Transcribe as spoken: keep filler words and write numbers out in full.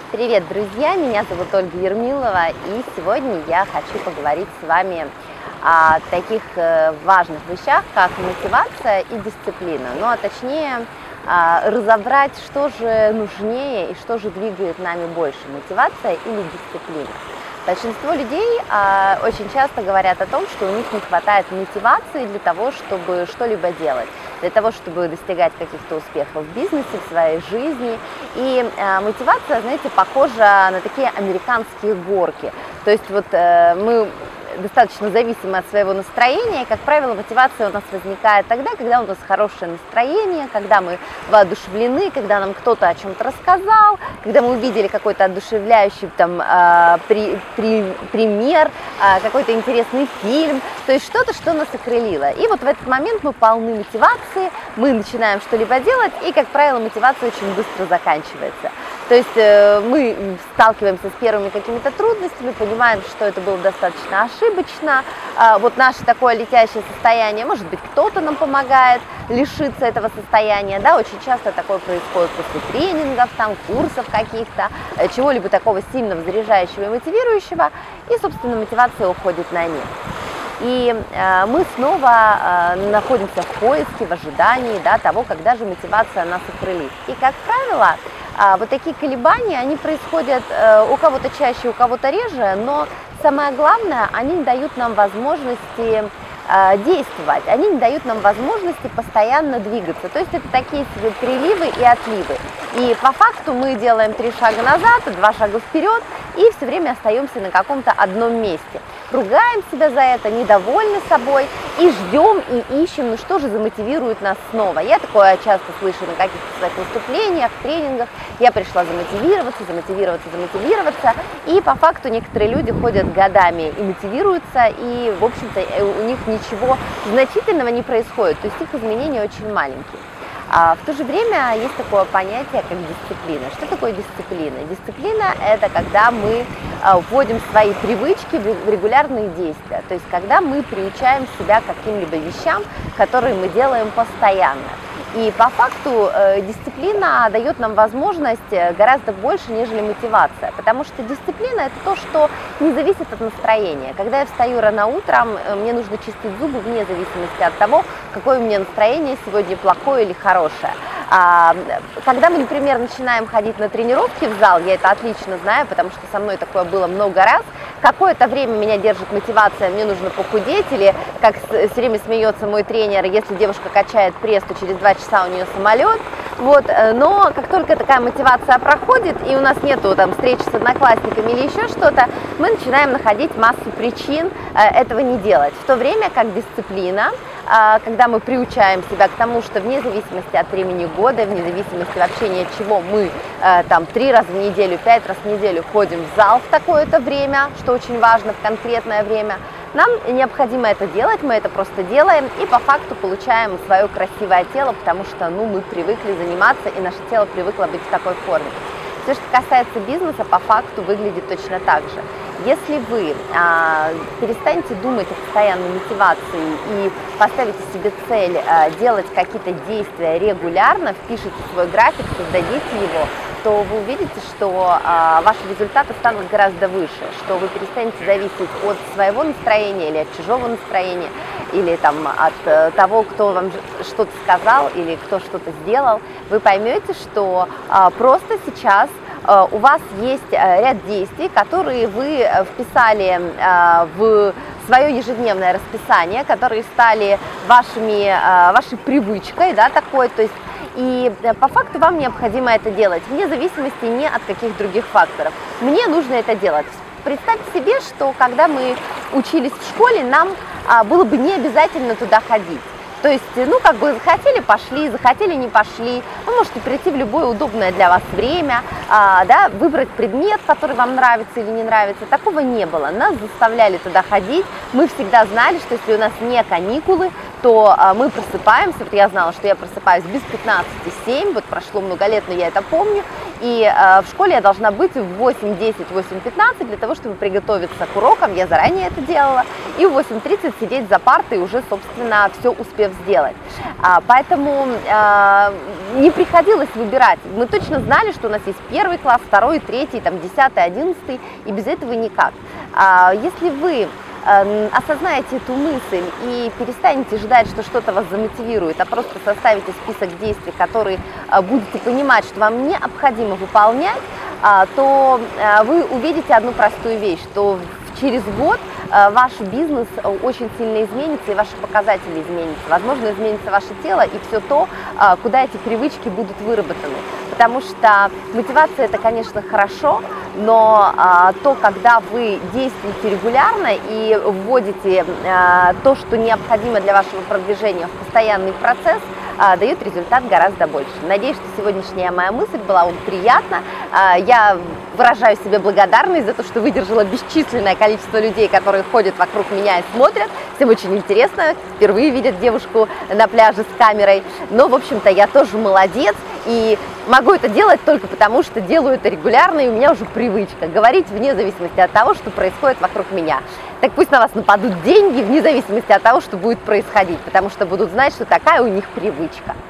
Привет, друзья! Меня зовут Ольга Ермилова, и сегодня я хочу поговорить с вами о таких важных вещах, как мотивация и дисциплина. Ну, а точнее, разобрать, что же нужнее и что же двигает нами больше, мотивация или дисциплина. Большинство людей а, очень часто говорят о том, что у них не хватает мотивации для того, чтобы что-либо делать, для того, чтобы достигать каких-то успехов в бизнесе, в своей жизни. И а, мотивация, знаете, похожа на такие американские горки. То есть вот а, мы достаточно зависимы от своего настроения, и, как правило, мотивация у нас возникает тогда, когда у нас хорошее настроение, когда мы воодушевлены, когда нам кто-то о чем-то рассказал, когда мы увидели какой-то одушевляющий там, э, при, при, пример, э, какой-то интересный фильм, то есть что-то, что нас окрылило. И вот в этот момент мы полны мотивации, мы начинаем что-либо делать, и, как правило, мотивация очень быстро заканчивается. То есть э, мы сталкиваемся с первыми какими-то трудностями, понимаем, что это было достаточно ошибочно, э, вот наше такое летящее состояние, может быть, кто-то нам помогает лишиться этого состояния, да, очень часто такое происходит после тренингов, там, курсов каких-то, э, чего-либо такого сильно заряжающего и мотивирующего, и, собственно, мотивация уходит на нет. И э, мы снова э, находимся в поиске, в ожидании, да, того, когда же мотивация нас окрылит. И, как правило, э, вот такие колебания, они происходят э, у кого-то чаще, у кого-то реже, но самое главное, они не дают нам возможности э, действовать, они не дают нам возможности постоянно двигаться. То есть это такие себе приливы и отливы. И по факту мы делаем три шага назад, два шага вперед, и все время остаемся на каком-то одном месте. Ругаем себя за это, недовольны собой и ждем и ищем, ну что же замотивирует нас снова. Я такое часто слышу на каких-то своих выступлениях, тренингах. Я пришла замотивироваться, замотивироваться, замотивироваться. И по факту некоторые люди ходят годами и мотивируются, и, в общем-то, у них ничего значительного не происходит. То есть их изменения очень маленькие. А в то же время есть такое понятие, как дисциплина. Что такое дисциплина? Дисциплина – это когда мы вводим свои привычки в регулярные действия. То есть когда мы приучаем себя к каким-либо вещам, которые мы делаем постоянно. И по факту э, дисциплина дает нам возможность гораздо больше, нежели мотивация. Потому что дисциплина – это то, что не зависит от настроения. Когда я встаю рано утром, мне нужно чистить зубы вне зависимости от того, какое у меня настроение сегодня, плохое или хорошее. А, когда мы, например, начинаем ходить на тренировки в зал, я это отлично знаю, потому что со мной такое было много раз, какое-то время меня держит мотивация, мне нужно похудеть, или, как все время смеется мой тренер, если девушка качает пресс, то через два часа у нее самолет. Вот, но как только такая мотивация проходит, и у нас нету там встречи с одноклассниками или еще что-то, мы начинаем находить массу причин этого не делать. В то время как дисциплина, когда мы приучаем себя к тому, что вне зависимости от времени года, вне зависимости вообще ни от чего, мы там три раза в неделю, пять раз в неделю ходим в зал в такое-то время, что очень важно, в конкретное время, нам необходимо это делать, мы это просто делаем и по факту получаем свое красивое тело, потому что ну, мы привыкли заниматься и наше тело привыкло быть в такой форме. Все, что касается бизнеса, по факту выглядит точно так же. Если вы а, перестанете думать о постоянной мотивации и поставите себе цель а, делать какие-то действия регулярно, впишите свой график, создадите его, то вы увидите, что а, ваши результаты станут гораздо выше, что вы перестанете зависеть от своего настроения или от чужого настроения, или там, от а, того, кто вам что-то сказал или кто что-то сделал. Вы поймете, что а, просто сейчас у вас есть ряд действий, которые вы вписали в свое ежедневное расписание, которые стали вашими, вашей привычкой, да, такой, то есть, и по факту вам необходимо это делать, вне зависимости ни от каких других факторов. Мне нужно это делать. Представьте себе, что когда мы учились в школе, нам было бы не обязательно туда ходить. То есть, ну, как бы захотели – пошли, захотели – не пошли. Вы можете прийти в любое удобное для вас время, а, да, выбрать предмет, который вам нравится или не нравится. Такого не было. Нас заставляли туда ходить. Мы всегда знали, что если у нас не каникулы, что мы просыпаемся, вот я знала, что я просыпаюсь без пятнадцати семь, вот прошло много лет, но я это помню, и в школе я должна быть в восемь десять, восемь пятнадцать для того, чтобы приготовиться к урокам, я заранее это делала, и в восемь тридцать сидеть за партой, уже, собственно, все успев сделать. Поэтому не приходилось выбирать, мы точно знали, что у нас есть первый класс, второй, третий, там, десятый, одиннадцатый, и без этого никак. Если вы осознаете эту мысль и перестанете ждать, что что-то вас замотивирует, а просто составите список действий, которые будете понимать, что вам необходимо выполнять, то вы увидите одну простую вещь, что через год ваш бизнес очень сильно изменится, и ваши показатели изменятся. Возможно, изменится ваше тело и все то, куда эти привычки будут выработаны. Потому что мотивация – это, конечно, хорошо, но а, то, когда вы действуете регулярно и вводите а, то, что необходимо для вашего продвижения в постоянный процесс, а, дает результат гораздо больше. Надеюсь, что сегодняшняя моя мысль была вам приятна. А, я выражаю себе благодарность за то, что выдержала бесчисленное количество людей, которые ходят вокруг меня и смотрят. Всем очень интересно, впервые видят девушку на пляже с камерой. Но, в общем-то, я тоже молодец. И могу это делать только потому, что делаю это регулярно, и у меня уже привычка говорить вне зависимости от того, что происходит вокруг меня. Так пусть на вас нападут деньги вне зависимости от того, что будет происходить, потому что будут знать, что такая у них привычка.